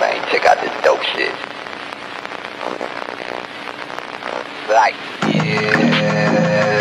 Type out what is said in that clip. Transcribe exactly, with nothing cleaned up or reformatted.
man. Check out this dope shit. Like, yeah.